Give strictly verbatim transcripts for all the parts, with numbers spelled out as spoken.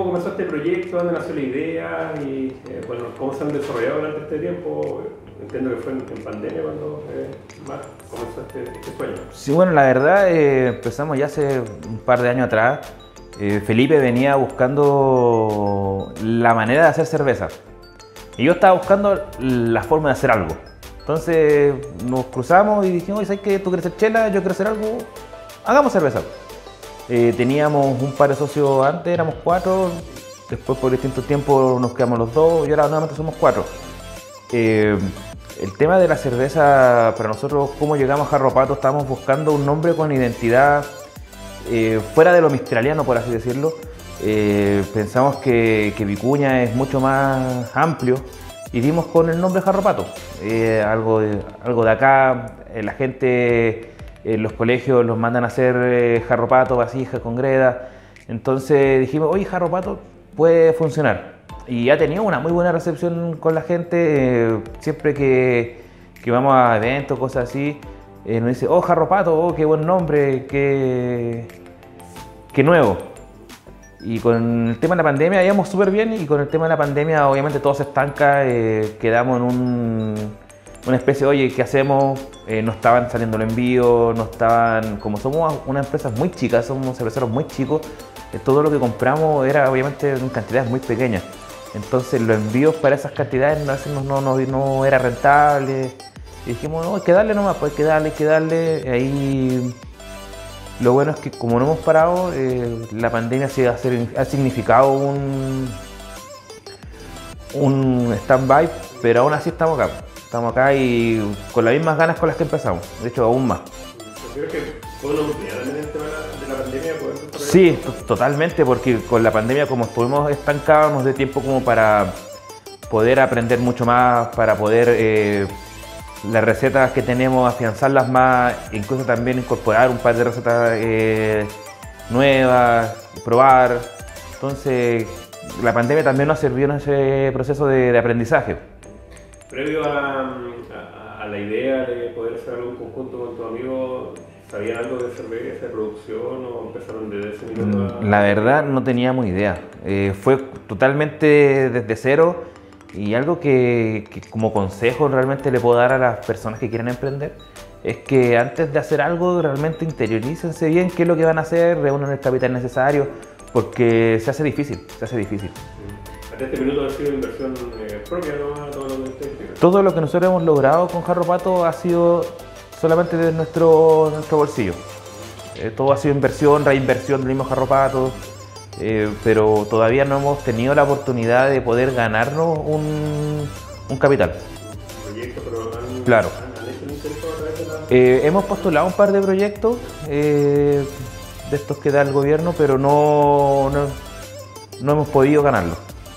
comenzó este proyecto? ¿Dónde nació la idea? Y eh, bueno, ¿cómo se han desarrollado durante este tiempo? Entiendo que fue en, en pandemia cuando eh, más comenzó este, este sueño. Sí, bueno, la verdad eh, empezamos ya hace un par de años atrás. Eh, Felipe venía buscando la manera de hacer cerveza y yo estaba buscando la forma de hacer algo. Entonces nos cruzamos y dijimos, ¿sabes qué? Tú quieres hacer chela, yo quiero hacer algo, hagamos cerveza. Eh, teníamos un par de socios antes, éramos cuatro, después por distintos tiempos nos quedamos los dos y ahora nuevamente somos cuatro. Eh, el tema de la cerveza, para nosotros, cómo llegamos a Jarro Pato, estábamos buscando un nombre con identidad eh, fuera de lo mistraliano, por así decirlo. Eh, pensamos que, que Vicuña es mucho más amplio y dimos con el nombre Jarro Pato. Eh, algo, de, algo de acá, eh, la gente en los colegios los mandan a hacer eh, Jarro Pato, vasija con greda. Entonces dijimos, oye, Jarro Pato puede funcionar. Y ha tenido una muy buena recepción con la gente. Eh, siempre que, que vamos a eventos, cosas así, eh, nos dice, oh, Jarro Pato, oh, qué buen nombre, qué, qué nuevo. Y con el tema de la pandemia íbamos súper bien, y con el tema de la pandemia obviamente todo se estanca, eh, quedamos en un, una especie de, oye, ¿qué hacemos? Eh, no estaban saliendo los envíos, no estaban, como somos una empresa muy chica, somos cerveceros muy chicos, eh, todo lo que compramos era obviamente en cantidades muy pequeñas. Entonces los envíos para esas cantidades a veces no, no, no, no era rentable. Y dijimos, no, hay que darle nomás, pues hay que darle, hay que darle. Ahí lo bueno es que como no hemos parado, eh, la pandemia sí ha, ha significado un, un stand-by, pero aún así estamos acá. Estamos acá y con las mismas ganas con las que empezamos, de hecho aún más. ¿Creo que fue una oportunidad también el tema de la pandemia poder desarrollar? Sí, totalmente, porque con la pandemia, como estuvimos estancados, nos dio tiempo como para poder aprender mucho más, para poder eh, las recetas que tenemos afianzarlas más, incluso también incorporar un par de recetas eh, nuevas, probar. Entonces la pandemia también nos sirvió en ese proceso de, de aprendizaje. Previo a, a, a la idea de poder hacer algo en conjunto con tu amigo, ¿sabían algo de cerveza, de producción, o empezaron desde ese minuto? A... La verdad no teníamos idea, eh, fue totalmente desde cero, y algo que, que como consejo realmente le puedo dar a las personas que quieren emprender es que antes de hacer algo realmente interiorícense bien qué es lo que van a hacer, reúnan el capital necesario, porque se hace difícil, se hace difícil. Hasta este minuto ha sido inversión eh, propia, ¿no? Todo lo que ustedes Todo lo que nosotros hemos logrado con Jarro Pato ha sido solamente de nuestro, nuestro bolsillo. Eh, todo ha sido inversión, reinversión del mismo Jarro Pato, eh, pero todavía no hemos tenido la oportunidad de poder ganarnos un, un capital. ¿Un proyecto, pero han, claro. han, han hecho un intento a través de la... Eh, hemos postulado un par de proyectos eh, de estos que da el gobierno, pero no, no, no hemos podido ganarlo.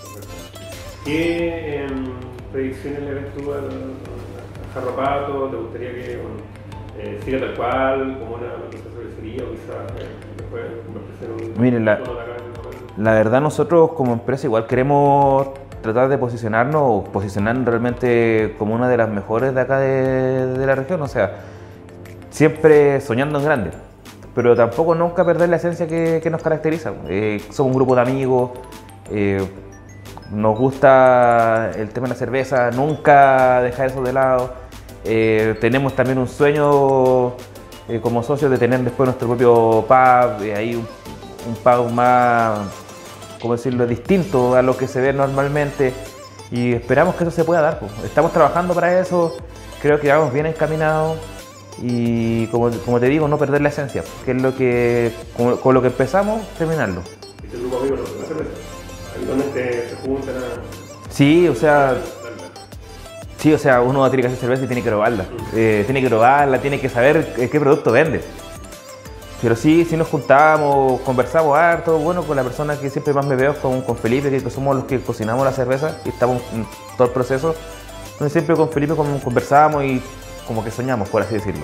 ¿Qué eh, predicciones le ves tú al, al Jarro Pato? ¿Te gustaría que bueno, eh, siga tal cual, como una cervecería, o quizás eh, después convertirse en un... Mire, la, la verdad nosotros como empresa igual queremos tratar de posicionarnos o posicionarnos realmente como una de las mejores de acá de, de la región, o sea, siempre soñando en grande, pero tampoco nunca perder la esencia que, que nos caracteriza. Eh, somos un grupo de amigos, eh, nos gusta el tema de la cerveza, nunca dejar eso de lado. Eh, tenemos también un sueño eh, como socios de tener después nuestro propio pub, eh, ahí un, un pub más, ¿cómo decirlo?, distinto a lo que se ve normalmente, y esperamos que eso se pueda dar, pues. Estamos trabajando para eso, creo que vamos bien encaminados y como, como te digo, no perder la esencia, que es lo que, con, con lo que empezamos, terminarlo. ¿Y tu grupo amigo no la cerveza? ¿Habitualmente se juntan a...? Sí, o sea, sí, o sea, uno tiene que hacer cerveza y tiene que probarla. Eh, tiene que probarla, tiene que saber qué producto vende. Pero sí, sí nos juntamos, conversamos harto, bueno, con la persona que siempre más me veo, con, con Felipe, que somos los que cocinamos la cerveza y estamos en todo el proceso. Entonces siempre con Felipe conversamos y como que soñamos, por así decirlo.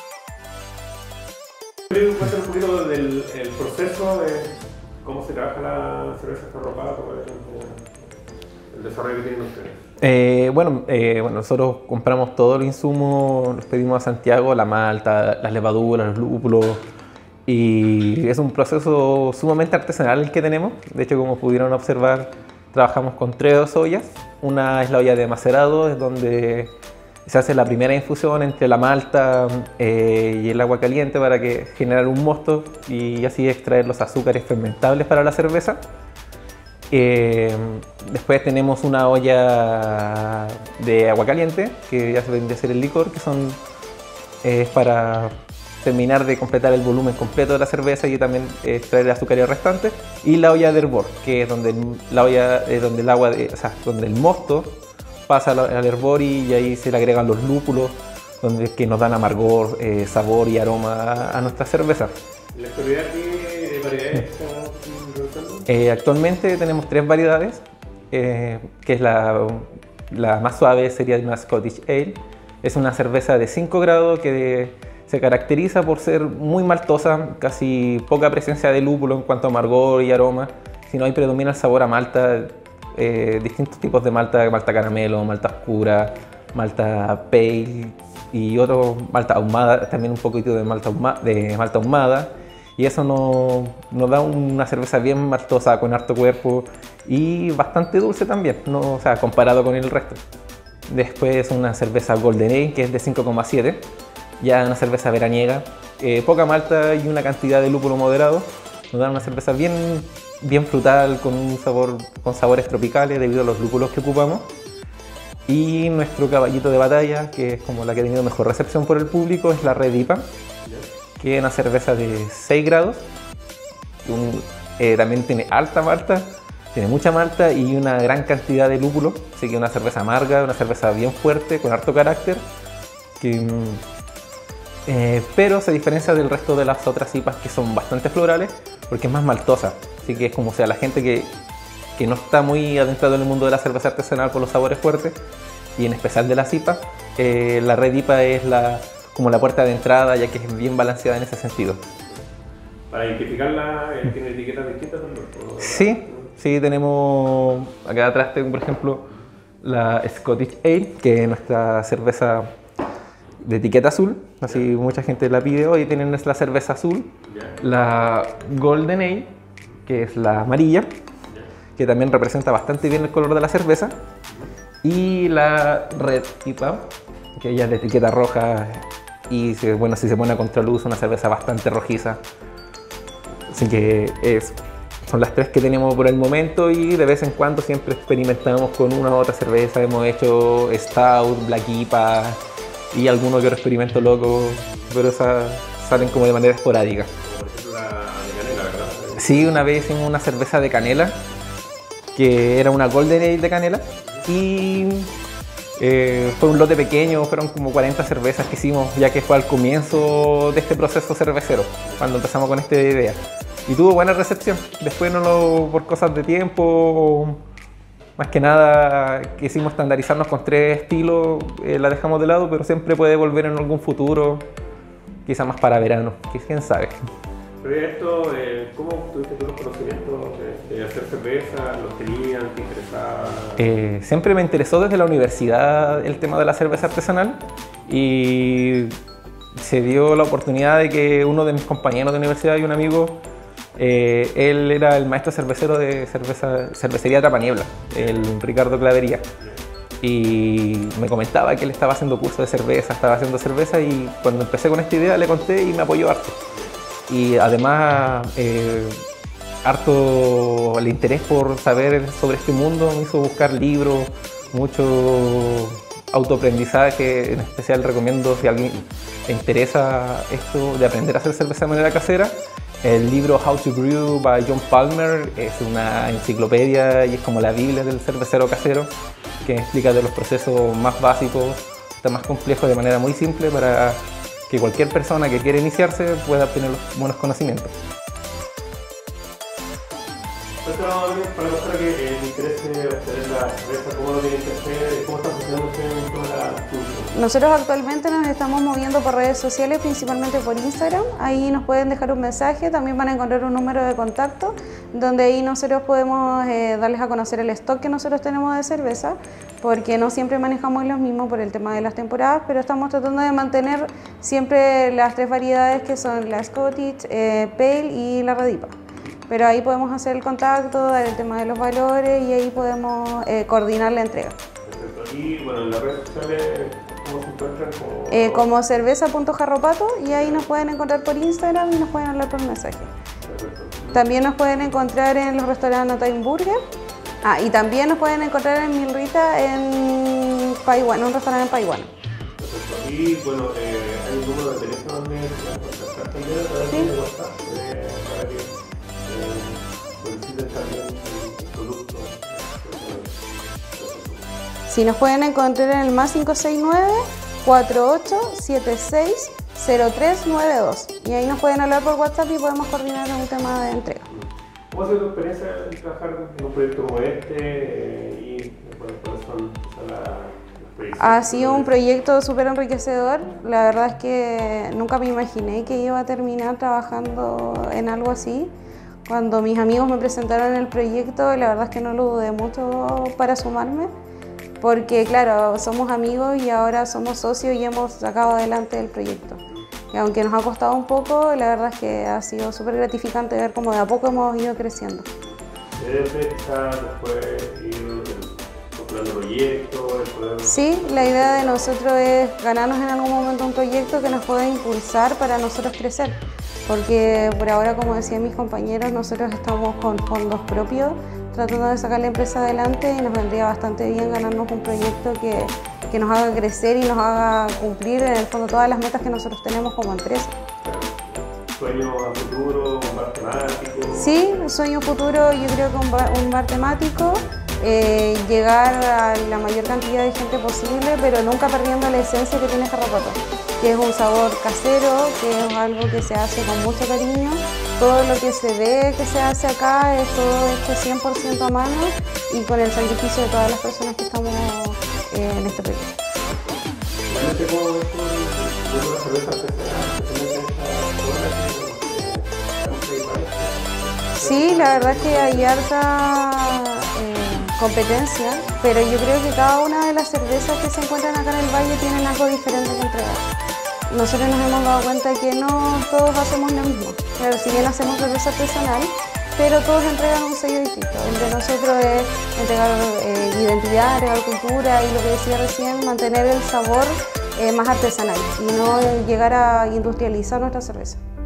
Cuéntanos un poquito del el proceso de cómo se trabaja la cerveza Jarro Pato, cuál es el desarrollo que tienen ustedes. Eh, bueno, eh, bueno, nosotros compramos todos los insumos, los pedimos a Santiago, la malta, las levaduras, los lúpulos, Y es un proceso sumamente artesanal el que tenemos. De hecho, como pudieron observar, trabajamos con tres ollas. Una es la olla de macerado, es donde se hace la primera infusión entre la malta eh, y el agua caliente para que generar un mosto y así extraer los azúcares fermentables para la cerveza. Eh, después tenemos una olla de agua caliente, que ya se vende a ser el licor, que son eh, para terminar de completar el volumen completo de la cerveza y también eh, extraer el azúcar restante. Y la olla de hervor, que es donde el, la olla, eh, donde el agua, de, o sea, donde el mosto pasa al, al hervor y, y ahí se le agregan los lúpulos, donde, que nos dan amargor, eh, sabor y aroma a, a nuestra cerveza. ¿En la actualidad qué variedades estamos realizando? Eh, actualmente tenemos tres variedades, eh, que es la, la más suave sería una Scottish Ale. Es una cerveza de cinco grados que se caracteriza por ser muy maltosa, casi poca presencia de lúpulo en cuanto a amargor y aroma, sino ahí predomina el sabor a malta, eh, distintos tipos de malta, malta caramelo, malta oscura, malta pale y otro malta ahumada, también un poquito de malta, ahuma, de malta ahumada. Y eso nos, nos da una cerveza bien maltosa, con harto cuerpo y bastante dulce también, ¿no? O sea, comparado con el resto. Después una cerveza Golden Ale, que es de cinco coma siete, ya una cerveza veraniega, eh, poca malta y una cantidad de lúpulo moderado. Nos da una cerveza bien, bien frutal, con, un sabor, con sabores tropicales debido a los lúpulos que ocupamos. Y nuestro caballito de batalla, que es como la que ha tenido mejor recepción por el público, es la Red I P A, que es una cerveza de seis grados, un, eh, también tiene alta malta, tiene mucha malta y una gran cantidad de lúpulo, así que una cerveza amarga, una cerveza bien fuerte, con harto carácter, que, eh, pero se diferencia del resto de las otras I P As que son bastante florales, porque es más maltosa, así que es como, o sea, la gente que, que no está muy adentrado en el mundo de la cerveza artesanal por los sabores fuertes, y en especial de las I P A, eh, la Red I P A es la como la puerta de entrada, ya que es bien balanceada en ese sentido. Para identificarla, eh, ¿tiene etiquetas distintas también? Sí, sí, tenemos acá atrás, tengo, por ejemplo, la Scottish Ale, que es nuestra cerveza de etiqueta azul, así mucha gente la pide hoy, tienen la cerveza azul, Ya. la Golden Ale, que es la amarilla, Ya. que también representa bastante bien el color de la cerveza, y la Red I P A, que ella es de etiqueta roja. Y bueno, si se pone a contraluz, una cerveza bastante rojiza. Así que es, son las tres que tenemos por el momento y de vez en cuando siempre experimentamos con una u otra cerveza. Hemos hecho Stout, Black I P A y alguno que otro experimento loco, pero esas salen como de manera esporádica. Como por ejemplo la de canela, ¿verdad? Sí, una vez hicimos una cerveza de canela, que era una Golden Ale de canela, y Eh, fue un lote pequeño, fueron como cuarenta cervezas que hicimos, ya que fue al comienzo de este proceso cervecero, cuando empezamos con esta idea. Y tuvo buena recepción. Después, no lo, por cosas de tiempo, más que nada quisimos estandarizarnos con tres estilos, eh, la dejamos de lado, pero siempre puede volver en algún futuro, quizá más para verano, quién sabe. Pero esto, eh, ¿cómo tuviste tú los conocimientos de, de hacer cerveza? ¿Los tenían? ¿Te interesaba? Eh, siempre me interesó desde la universidad el tema de la cerveza artesanal y se dio la oportunidad de que uno de mis compañeros de universidad y un amigo, eh, él era el maestro cervecero de cerveza, cervecería Trapaniebla, el Ricardo Clavería. Y me comentaba que él estaba haciendo cursos de cerveza, estaba haciendo cerveza y cuando empecé con esta idea le conté y me apoyó harto. Y además, eh, harto el interés por saber sobre este mundo me hizo buscar libros, mucho autoaprendizaje. En especial recomiendo, si a alguien le interesa esto de aprender a hacer cerveza de manera casera, el libro How to Brew by John Palmer es una enciclopedia y es como la Biblia del cervecero casero, que explica de los procesos más básicos hasta más complejos de manera muy simple para que cualquier persona que quiera iniciarse pueda obtener los buenos conocimientos. Entonces, para la persona que eh, le interese obtener la cerveza, ¿cómo lo tienen que hacer? ¿Cómo está funcionando usted en toda la función? Nosotros actualmente nos estamos moviendo por redes sociales, principalmente por Instagram. Ahí nos pueden dejar un mensaje, también van a encontrar un número de contacto, donde ahí nosotros podemos eh, darles a conocer el stock que nosotros tenemos de cerveza, porque no siempre manejamos los mismos por el tema de las temporadas, pero estamos tratando de mantener siempre las tres variedades que son la Scottish, eh, Pale y la Red I P A. Pero ahí podemos hacer el contacto, dar el tema de los valores y ahí podemos eh, coordinar la entrega. Perfecto. Y bueno, en las redes sociales, ¿cómo se encuentran? Como, eh, como cerveza punto jarropato, y ahí nos pueden encontrar por Instagram y nos pueden hablar por mensaje. Perfecto. También nos pueden encontrar en los restaurantes No Time Burger. Ah, y también nos pueden encontrar en Milrita en Paiwan, un restaurante en Paiwan. Perfecto. Y bueno, eh, hay un número de teléfono donde pueden contactar también a través Sí. de WhatsApp eh, para que eh, soliciten también el producto. Si nos pueden encontrar en el más cinco seis nueve, cuatro ocho siete seis, cero tres nueve dos. Y ahí nos pueden hablar por WhatsApp y podemos coordinar un tema de entrega. ¿Cómo ha sido tu experiencia en trabajar en un proyecto como este? Eh, y bueno, ¿cuáles son son las las proyecciones? Ha sido un proyecto súper enriquecedor. La verdad es que nunca me imaginé que iba a terminar trabajando en algo así. Cuando mis amigos me presentaron el proyecto, la verdad es que no lo dudé mucho para sumarme, porque claro, somos amigos y ahora somos socios y hemos sacado adelante el proyecto. Y aunque nos ha costado un poco, la verdad es que ha sido súper gratificante ver cómo de a poco hemos ido creciendo. Desde quizás después ir postulando proyectos, poder... Sí, la idea de nosotros es ganarnos en algún momento un proyecto que nos pueda impulsar para nosotros crecer. Porque por ahora, como decían mis compañeros, nosotros estamos con fondos propios tratando de sacar la empresa adelante y nos vendría bastante bien ganarnos un proyecto que, que nos haga crecer y nos haga cumplir en el fondo todas las metas que nosotros tenemos como empresa. ¿Sueño a futuro, un bar temático? Sí, un sueño futuro, yo creo que un bar, un bar temático, eh, llegar a la mayor cantidad de gente posible, pero nunca perdiendo la esencia que tiene Jarropato, que es un sabor casero, que es algo que se hace con mucho cariño. Todo lo que se ve que se hace acá es todo hecho cien por ciento a mano y con el sacrificio de todas las personas que estamos eh, en este proyecto. Realmente, ¿cómo ves tú el mundo de la cerveza artesanal, especialmente en esta zona que es Sí, la verdad es que hay harta eh, competencia, pero yo creo que cada una de las cervezas que se encuentran acá en el valle tienen algo diferente que entregar. Nosotros nos hemos dado cuenta que no todos hacemos lo mismo. Claro, si bien hacemos cerveza artesanal, pero todos entregan un sello distinto. El de nosotros es entregar eh, identidad, entregar cultura y lo que decía recién, mantener el sabor eh, más artesanal y no llegar a industrializar nuestra cerveza.